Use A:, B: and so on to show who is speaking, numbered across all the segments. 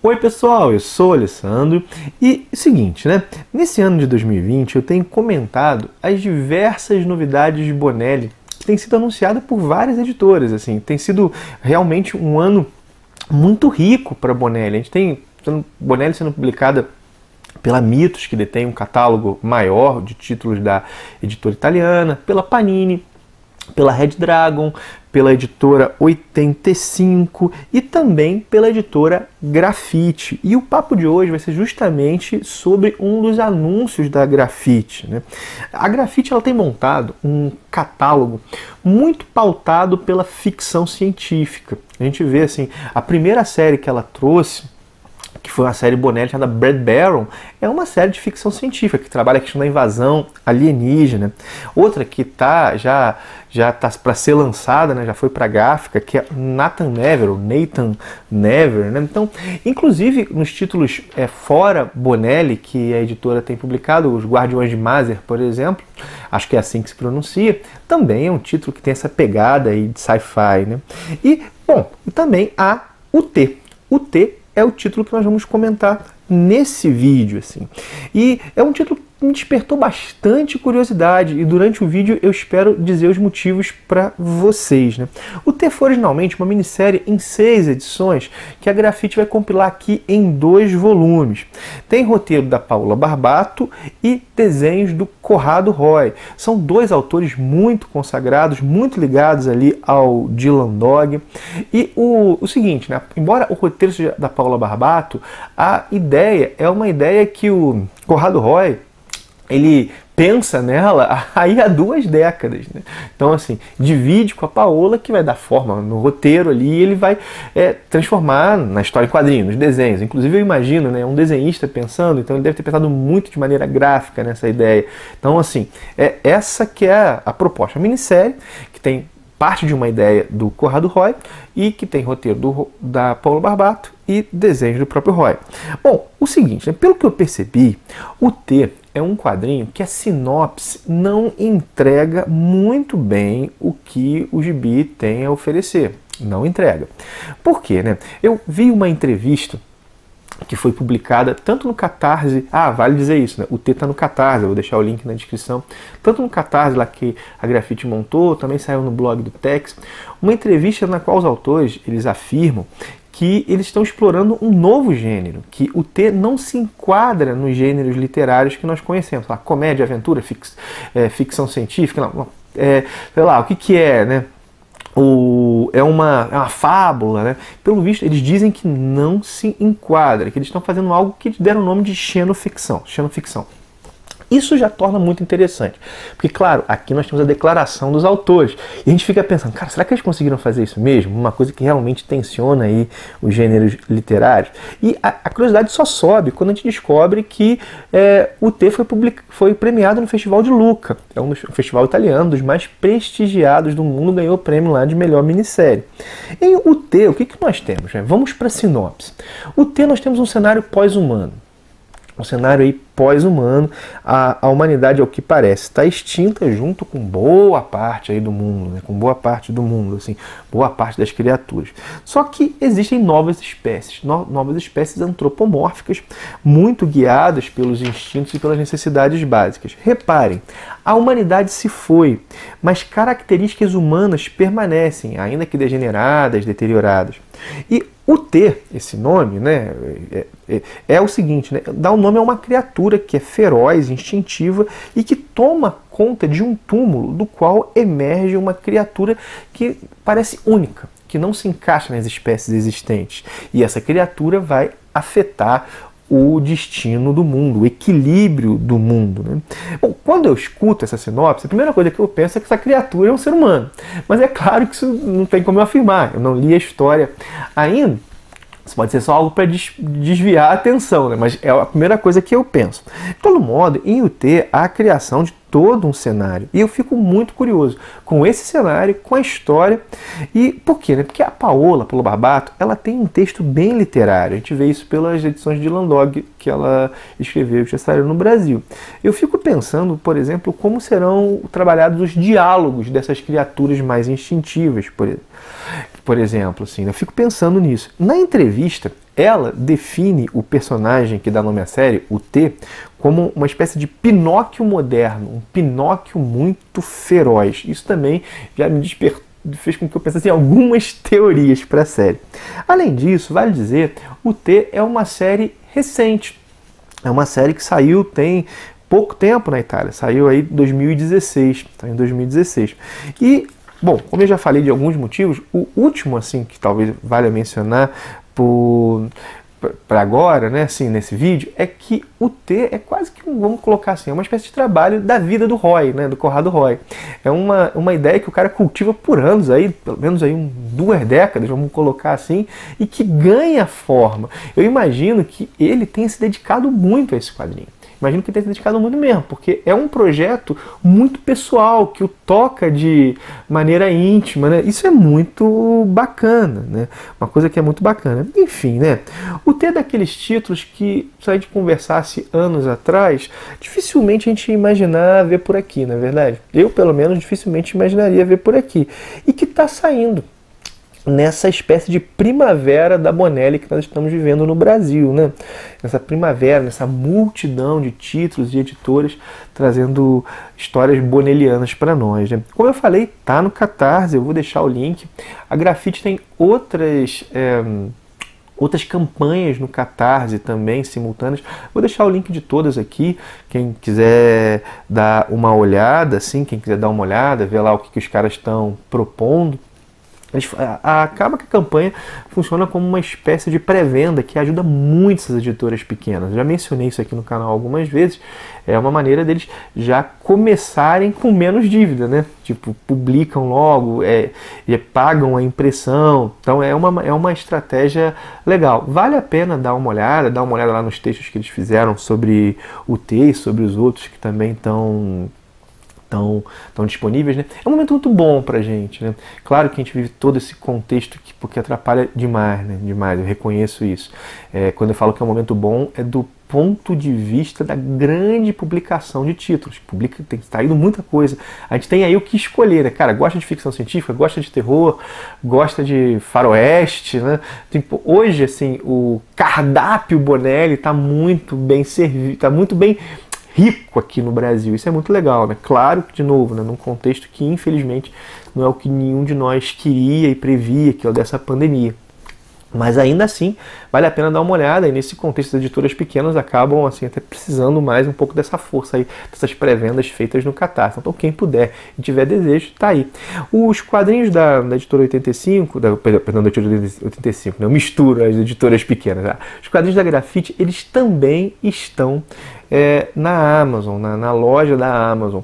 A: Oi pessoal, eu sou o Alessandro e o seguinte, né? Nesse ano de 2020 eu tenho comentado as diversas novidades de Bonelli que têm sido anunciadas por várias editoras, assim, tem sido realmente um ano muito rico para Bonelli. A gente tem Bonelli sendo publicada pela Mitos, que detém um catálogo maior de títulos da editora italiana, pela Panini, pela Red Dragon, pela editora 85 e também pela editora Grafite. E o papo de hoje vai ser justamente sobre um dos anúncios da Grafite, né? A Grafite ela tem montado um catálogo muito pautado pela ficção científica. A gente vê assim, a primeira série que ela trouxe, que foi uma série Bonelli chamada Red Baron, é uma série de ficção científica que trabalha a questão da invasão alienígena. Outra que já está para ser lançada, né, já foi para a gráfica, que é Nathan Never, né? Então, inclusive nos títulos fora Bonelli, que a editora tem publicado, os Guardiões de Mazer, por exemplo, acho que é assim que se pronuncia, também é um título que tem essa pegada aí de sci-fi, né? E, bom, e também há o T. O T é o título que nós vamos comentar nesse vídeo, assim. E é um título que me despertou bastante curiosidade e durante o vídeo eu espero dizer os motivos para vocês, né? O T foi originalmente uma minissérie em 6 edições que a Grafite vai compilar aqui em 2 volumes. Tem roteiro da Paola Barbato e desenhos do Corrado Roy. São 2 autores muito consagrados, muito ligados ali ao Dylan Dog. E o seguinte, né? Embora o roteiro seja da Paola Barbato, a ideia é uma ideia que o Corrado Roy ele pensa nela aí há 2 décadas, né? Então, assim, divide com a Paola, que vai dar forma no roteiro ali, e ele vai transformar na história em quadrinhos, nos desenhos. Inclusive, eu imagino, né, um desenhista pensando, então ele deve ter pensado muito de maneira gráfica nessa ideia. Então, assim, essa que é a proposta. A minissérie, que tem parte de uma ideia do Corrado Roy e que tem roteiro da Paola Barbato e desenhos do próprio Roy. Bom, o seguinte, né, pelo que eu percebi, o T é um quadrinho que a sinopse não entrega muito bem o que o gibi tem a oferecer. Não entrega. Por quê, né? Eu vi uma entrevista que foi publicada tanto no Catarse, vale dizer isso, né? O T tá no Catarse, eu vou deixar o link na descrição, tanto no Catarse lá que a Grafite montou, também saiu no blog do Tex, uma entrevista na qual os autores, eles afirmam que eles estão explorando um novo gênero, que o T não se enquadra nos gêneros literários que nós conhecemos, lá, comédia, aventura, ficção científica, sei lá, o que é, né? É uma fábula, né? Pelo visto, eles dizem que não se enquadra, que eles estão fazendo algo que deram o nome de xenoficção. Isso já torna muito interessante, porque, claro, aqui nós temos a declaração dos autores, e a gente fica pensando, cara, será que eles conseguiram fazer isso mesmo? Uma coisa que realmente tensiona aí os gêneros literários. E a curiosidade só sobe quando a gente descobre que o T foi premiado no Festival de Lucca, é um festival italiano, dos mais prestigiados do mundo, ganhou o prêmio lá de melhor minissérie. Em o T, o que nós temos? Né? Vamos para a sinopse. O T, nós temos um cenário pós-humano. Um cenário aí pós-humano, a humanidade, ao que parece, está extinta junto com boa parte aí do mundo, né? Com boa parte do mundo, assim, boa parte das criaturas. Só que existem novas espécies antropomórficas, muito guiadas pelos instintos e pelas necessidades básicas. Reparem, a humanidade se foi, mas características humanas permanecem, ainda que degeneradas, deterioradas. E o T, esse nome, né, é o seguinte, né, dá o nome a uma criatura que é feroz, instintiva e que toma conta de um túmulo do qual emerge uma criatura que parece única, que não se encaixa nas espécies existentes. E essa criatura vai afetar o destino do mundo, o equilíbrio do mundo, né? Bom, quando eu escuto essa sinopse, a primeira coisa que eu penso é que essa criatura é um ser humano. Mas é claro que isso não tem como eu afirmar, eu não li a história ainda. Isso pode ser só algo para desviar a atenção, né? Mas é a primeira coisa que eu penso. De todo modo, em UT há a criação de todo um cenário. E eu fico muito curioso com esse cenário, com a história. E por quê? Né? Porque a Paola Barbato, ela tem um texto bem literário. A gente vê isso pelas edições de Landog que ela escreveu, que já saíram no Brasil. Eu fico pensando, por exemplo, como serão trabalhados os diálogos dessas criaturas mais instintivas, por exemplo, assim, eu fico pensando nisso. Na entrevista, ela define o personagem que dá nome à série, o T, como uma espécie de Pinóquio moderno, um Pinóquio muito feroz. Isso também já me fez com que eu pensasse em algumas teorias para a série. Além disso, vale dizer, o T é uma série recente. É uma série que saiu tem pouco tempo na Itália, saiu aí em 2016, tá em 2016. E, bom, como eu já falei de alguns motivos, o último, assim, que talvez valha mencionar para agora, né, assim, nesse vídeo, é que o T é quase que, vamos colocar assim, é uma espécie de trabalho da vida do Roy, né, do Corrado Roy. É uma ideia que o cara cultiva por anos aí, pelo menos aí 2 décadas, vamos colocar assim, e que ganha forma. Eu imagino que ele tenha se dedicado muito a esse quadrinho. Imagino que tenha se dedicado muito mesmo, porque é um projeto muito pessoal, que o toca de maneira íntima, né? Isso é muito bacana, né? Uma coisa que é muito bacana. Enfim, né? O T é daqueles títulos que, se a gente conversasse anos atrás, dificilmente a gente ia imaginar ver por aqui, não é verdade? Eu, pelo menos, dificilmente imaginaria ver por aqui. E que está saindo nessa espécie de primavera da Bonelli que nós estamos vivendo no Brasil, né? Nessa primavera, nessa multidão de títulos e editoras trazendo histórias bonellianas para nós, né? Como eu falei, tá no Catarse, eu vou deixar o link. A Grafite tem outras campanhas no Catarse também, simultâneas. Vou deixar o link de todas aqui. Quem quiser dar uma olhada, assim, quem quiser dar uma olhada, ver lá o que os caras estão propondo. Acaba que a campanha funciona como uma espécie de pré-venda que ajuda muito essas editoras pequenas. Já mencionei isso aqui no canal algumas vezes. É uma maneira deles já começarem com menos dívida, né? Tipo, publicam logo, pagam a impressão. Então é uma estratégia legal. Vale a pena dar uma olhada lá nos textos que eles fizeram sobre o T e sobre os outros que também estão disponíveis, né? É um momento muito bom pra gente, né? Claro que a gente vive todo esse contexto porque atrapalha demais, né? Demais, eu reconheço isso. Quando eu falo que é um momento bom, é do ponto de vista da grande publicação de títulos. Tem saído muita coisa. A gente tem aí o que escolher, né? Cara, gosta de ficção científica, gosta de terror, gosta de faroeste, né? Hoje, assim, o cardápio Bonelli está muito bem servido, está muito bem rico aqui no Brasil. Isso é muito legal, né? Claro que, de novo, né, num contexto que, infelizmente, não é o que nenhum de nós queria e previa, que é o dessa pandemia. Mas ainda assim, vale a pena dar uma olhada, e nesse contexto as editoras pequenas acabam assim até precisando mais um pouco dessa força aí, dessas pré-vendas feitas no Catarse. Então quem puder e tiver desejo, tá aí. Os quadrinhos da editora 85, da editora 85, né? Eu misturo as editoras pequenas. Tá? Os quadrinhos da Grafite, eles também estão na Amazon, na loja da Amazon.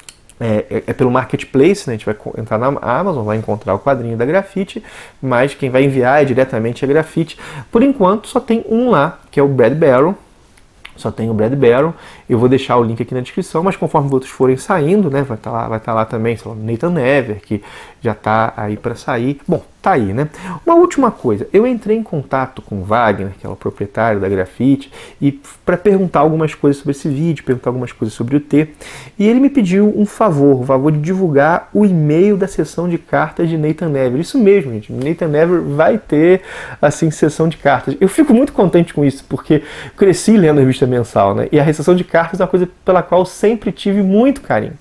A: Pelo Marketplace, né? A gente vai entrar na Amazon, vai encontrar o quadrinho da Grafite, mas quem vai enviar é diretamente a Grafite. Por enquanto só tem um lá, que é o Brad Barron. Só tem o Brad Barron. Eu vou deixar o link aqui na descrição, mas conforme outros forem saindo, né, vai estar lá também, sei lá, Nathan Never, que já está aí para sair. Bom, tá aí, né? Uma última coisa, eu entrei em contato com o Wagner, que é o proprietário da Grafite, e para perguntar algumas coisas sobre esse vídeo, perguntar algumas coisas sobre o T, e ele me pediu o favor de divulgar o e-mail da sessão de cartas de Nathan Never. Isso mesmo, gente, Nathan Never vai ter, assim, sessão de cartas. Eu fico muito contente com isso, porque cresci lendo a revista mensal, né? E a sessão de cartas é uma coisa pela qual eu sempre tive muito carinho.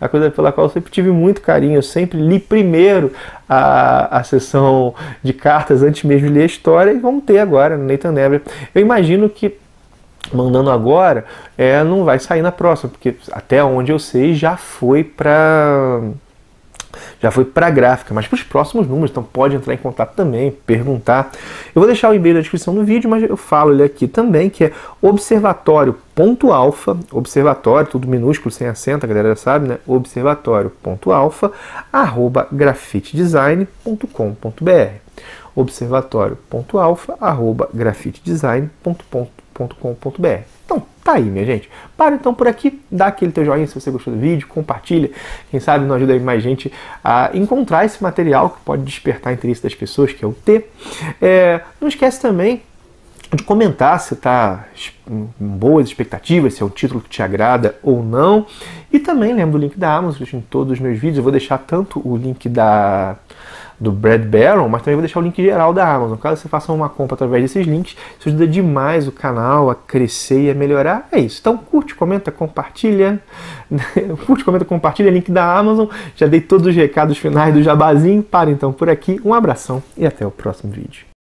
A: Eu sempre li primeiro a sessão de cartas antes mesmo de ler a história, e vamos ter agora no Nathan Never. Eu imagino que mandando agora não vai sair na próxima, porque até onde eu sei já foi para a gráfica, mas para os próximos números, então pode entrar em contato também, perguntar. Eu vou deixar o e-mail na descrição do vídeo, mas eu falo ele aqui também, que é observatório.alfa, observatório, tudo minúsculo, sem acento, a galera já sabe, né? observatório.alfa@grafitedesign.com.br observatório.alfa@grafitedesign.com.br. Então, tá aí, minha gente. Para então por aqui, dá aquele teu joinha se você gostou do vídeo, compartilha. Quem sabe não ajuda aí mais gente a encontrar esse material que pode despertar interesse das pessoas, que é o T. Não esquece também de comentar se está em boas expectativas, se é um título que te agrada ou não. E também lembra do link da Amazon em todos os meus vídeos. Eu vou deixar tanto o link da do Brad Barron, mas também vou deixar o link geral da Amazon. Caso você faça uma compra através desses links, isso ajuda demais o canal a crescer e a melhorar. É isso. Então curte, comenta, compartilha. Curte, comenta, compartilha, link da Amazon. Já dei todos os recados finais do jabazinho. Para então por aqui. Um abração e até o próximo vídeo.